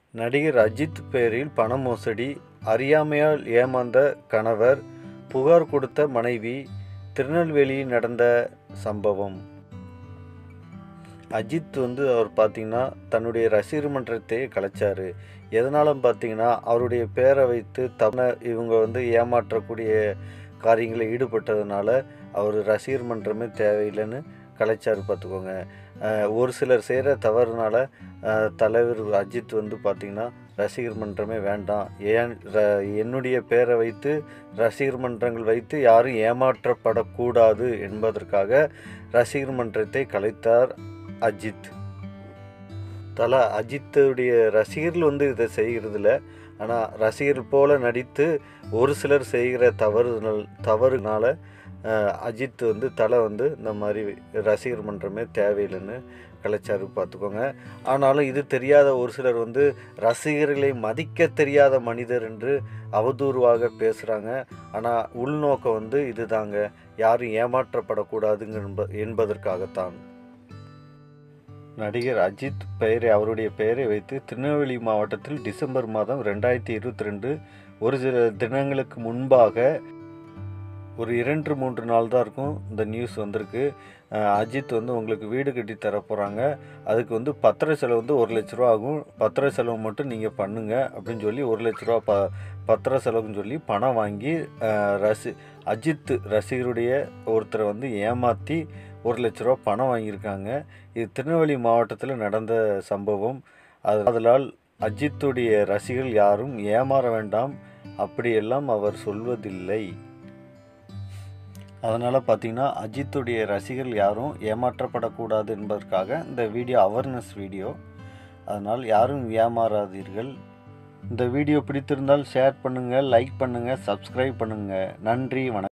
நடிகர் அஜித் பெயரில் பண மோசடி, அறியாமையால் ஏமாந்த கணவர், புகார் கொடுத்த மனைவி, திருநெல்வேலியில் நடந்த சம்பவம். அஜித் அவர் பார்த்திங்கன்னா தன்னுடைய ரசிகர் மன்றத்தையே கலைச்சார். எதனால பார்த்திங்கன்னா அவருடைய பேரை வைத்து இவங்க ஏமாற்றக்கூடிய காரியங்களில் ஈடுபட்டதுனால அவர் ரசிகர் மன்றமே தேவையில்லைன்னு கலைச்சார் பார்த்துக்கோங்க. ஒரு சிலர் செய்கிற தவறுனால தலைவர் அஜித் பார்த்திங்கன்னா ரசிகர் மன்றமே வேண்டாம், என்னுடைய பேரை வைத்து ரசிகர் மன்றங்கள் வைத்து யாரும் ஏமாற்றப்படக்கூடாது என்பதற்காக ரசிகர் மன்றத்தை கலைத்தார் அஜித். அஜித்துடைய ரசிகர்கள் இதை செய்கிறதில்ல. ஆனால் ரசிகர் போல நடித்து ஒரு சிலர் செய்கிற தவறுனால அஜித் இந்த மாதிரி ரசிகர் மன்றமே தேவையில்லைன்னு கலைச்சாரு பார்த்துக்கோங்க. ஆனாலும் இது தெரியாத ஒரு சிலர் ரசிகர்களை மதிக்க தெரியாத மனிதர் என்று அவதூறுவாக பேசுகிறாங்க. ஆனால் உள்நோக்கம் இதுதாங்க, யாரும் ஏமாற்றப்படக்கூடாதுங்க என்பதற்காகத்தான். நடிகர் அஜித் அவருடைய பெயரை வைத்து திருநெல்வேலி மாவட்டத்தில் டிசம்பர் மாதம் 2022 ஒரு சில தினங்களுக்கு முன்பாக ஒரு 2-3 நாள் தான் இருக்கும் இந்த நியூஸ் வந்திருக்கு. அஜித் உங்களுக்கு வீடு கட்டி தர போகிறாங்க, அதுக்கு பத்திர செலவு 1 லட்ச ரூபா ஆகும், பத்திர செலவு மட்டும் நீங்கள் பண்ணுங்க அப்படின்னு சொல்லி 1 லட்ச ரூபா பத்திர செலவுன்னு சொல்லி பணம் வாங்கி அஜித் ரசிகருடைய ஒருத்தரை ஏமாற்றி 1 லட்ச ரூபா பணம் வாங்கியிருக்காங்க. இது திருநெல்வேலி மாவட்டத்தில் நடந்த சம்பவம். அதனால் அஜித்துடைய ரசிகர்கள் யாரும் ஏமாற வேண்டாம், அப்படியெல்லாம் அவர் சொல்வதில்லை. அதனால் பார்த்திங்கன்னா அஜித்துடைய ரசிகர்கள் யாரும் ஏமாற்றப்படக்கூடாது என்பதற்காக இந்த வீடியோ அவேர்னஸ் வீடியோ. அதனால் யாரும் ஏமாறாதீர்கள். இந்த வீடியோ பிடித்திருந்தால் ஷேர் பண்ணுங்கள், லைக் பண்ணுங்கள், சப்ஸ்கிரைப் பண்ணுங்கள். நன்றி, வணக்கம்.